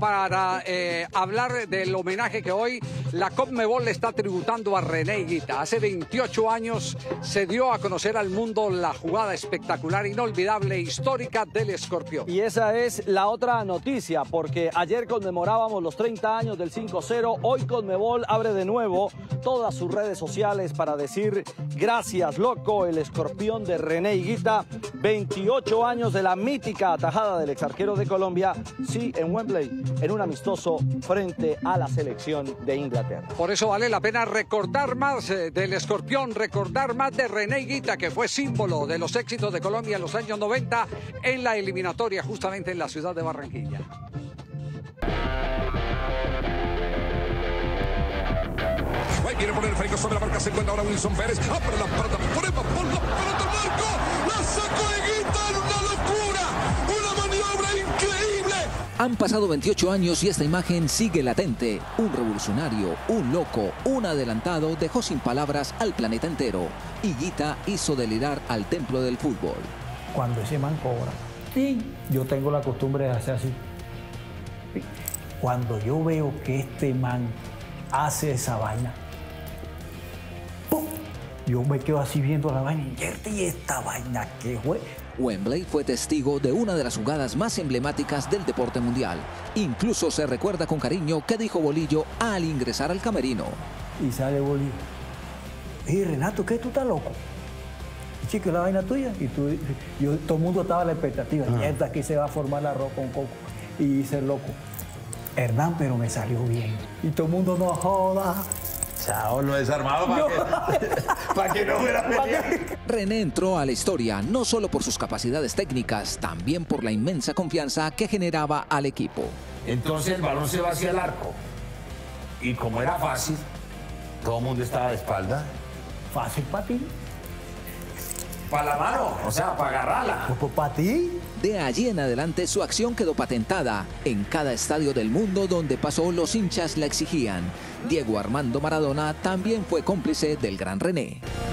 para hablar del homenaje que hoy la Conmebol le está tributando a René Higuita. Hace 28 años se dio a conocer al mundo la jugada espectacular, inolvidable, histórica del Escorpión. Y esa es la otra noticia, porque ayer conmemorábamos los 30 años del 5-0. Hoy Conmebol abre de nuevo todas sus redes sociales para decir gracias, loco, el Escorpión de René Higuita. 28 años de la mítica atajada del exarquero de Colombia, sí, en Wembley, en un amistoso frente a la selección de Inglaterra. Por eso vale la pena recordar más del Escorpión, recordar más de René Higuita, que fue símbolo de los éxitos de Colombia en los años 90 en la eliminatoria justamente en la ciudad de Barranquilla. Quiere poner el Freico sobre la marca, se encuentra ahora Wilson Pérez. Pero la pelota, por la pelota, Marco. La sacó Higuita en una locura. Una maniobra increíble. Han pasado 28 años y esta imagen sigue latente. Un revolucionario, un loco, un adelantado dejó sin palabras al planeta entero. Higuita hizo delirar al templo del fútbol. Cuando ese man cobra, sí, yo tengo la costumbre de hacer así. Cuando yo veo que este man hace esa vaina, ¡pum!, yo me quedo así viendo la vaina y esta vaina que fue. Wembley fue testigo de una de las jugadas más emblemáticas del deporte mundial. Incluso se recuerda con cariño qué dijo Bolillo al ingresar al camerino. Y sale Bolillo. Y Renato, ¿qué? ¿Tú estás loco? Chico, la vaina tuya. Y todo el mundo estaba a la expectativa. Mierda, aquí se va a formar la arroz con coco. Y dice el loco, Hernán, pero me salió bien. Y todo el mundo no joda. Chao, lo desarmado para que no fuera pelea. René entró a la historia no solo por sus capacidades técnicas, también por la inmensa confianza que generaba al equipo. Entonces el balón se va hacia el arco. Y como era fácil, todo el mundo estaba de espalda. Fácil para ti. Para la mano, o sea, para agarrarla. Pues para ti. De allí en adelante su acción quedó patentada. En cada estadio del mundo donde pasó, los hinchas la exigían. Diego Armando Maradona también fue cómplice del gran René.